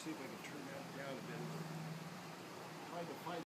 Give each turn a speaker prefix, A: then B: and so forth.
A: see if I can turn that down a bit. Trying to find